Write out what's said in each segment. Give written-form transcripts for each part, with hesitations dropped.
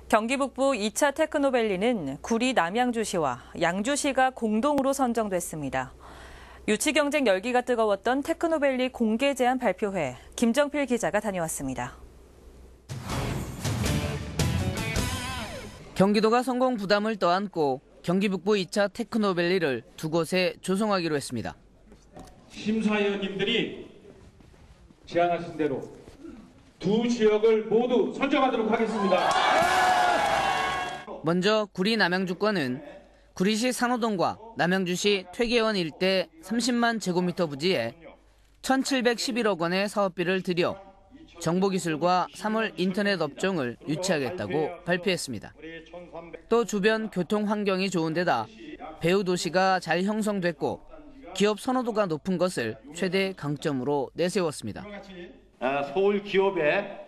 경기 북부 2차 테크노밸리는 구리 남양주시와 양주시가 공동으로 선정됐습니다. 유치 경쟁 열기가 뜨거웠던 테크노밸리 공개 제안 발표회, 김정필 기자가 다녀왔습니다. 경기도가 성공 부담을 떠안고 경기 북부 2차 테크노밸리를 두 곳에 조성하기로 했습니다. 심사위원님들이 제안하신 대로 두 지역을 모두 선정하도록 하겠습니다. 먼저 구리 남양주권은 구리시 산호동과 남양주시 퇴계원 일대 30만 제곱미터 부지에 1,711억 원의 사업비를 들여 정보기술과 사물 인터넷 업종을 유치하겠다고 발표했습니다. 또 주변 교통 환경이 좋은 데다 배후 도시가 잘 형성됐고 기업 선호도가 높은 것을 최대 강점으로 내세웠습니다. 서울 기업의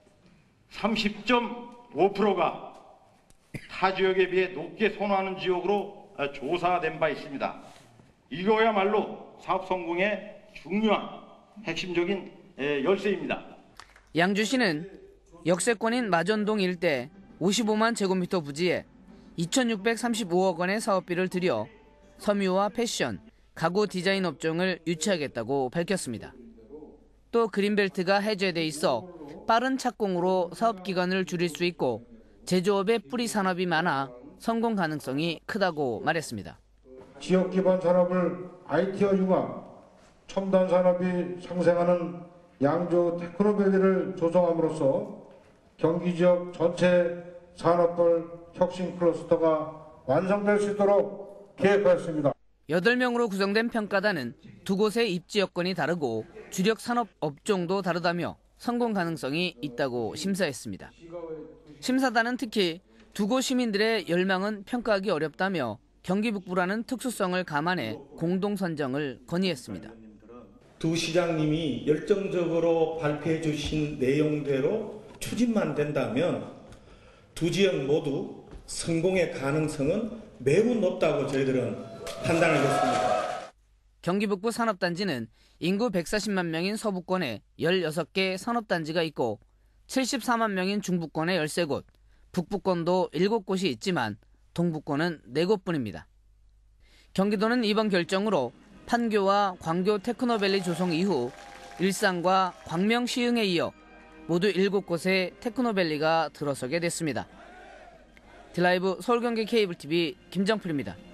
30.5%가 타 지역에 비해 높게 선호하는 지역으로 조사된 바 있습니다. 이거야말로 사업 성공의 중요한 핵심적인 열쇠입니다. 양주시는 역세권인 마전동 일대 55만 제곱미터 부지에 2,635억 원의 사업비를 들여 섬유와 패션, 가구 디자인 업종을 유치하겠다고 밝혔습니다. 또 그린벨트가 해제돼 있어 빠른 착공으로 사업 기간을 줄일 수 있고 제조업의 뿌리 산업이 많아 성공 가능성이 크다고 말했습니다. 지역 기반 산업을 IT와 융합, 첨단 산업이 상생하는 양주 테크노밸리를 조성함으로써 경기 지역 전체 산업별 혁신 클러스터가 완성될 수 있도록 계획하였습니다. 8명으로 구성된 평가단은 두 곳의 입지 여건이 다르고 주력 산업 업종도 다르다며 성공 가능성이 있다고 심사했습니다. 심사단은 특히 두 곳 시민들의 열망은 평가하기 어렵다며 경기 북부라는 특수성을 감안해 공동 선정을 건의했습니다. 두 시장님이 열정적으로 발표해 주신 내용대로 추진만 된다면 두 지역 모두 성공의 가능성은 매우 높다고 저희들은 판단을 했습니다. 경기 북부 산업단지는 인구 140만 명인 서부권에 16개 산업단지가 있고 74만 명인 중부권에 13곳, 북부권도 7곳이 있지만 동부권은 4곳뿐입니다. 경기도는 이번 결정으로 판교와 광교 테크노밸리 조성 이후 일산과 광명 시흥에 이어 모두 7곳에 테크노밸리가 들어서게 됐습니다. 드라이브 서울경기 케이블TV 김정필입니다.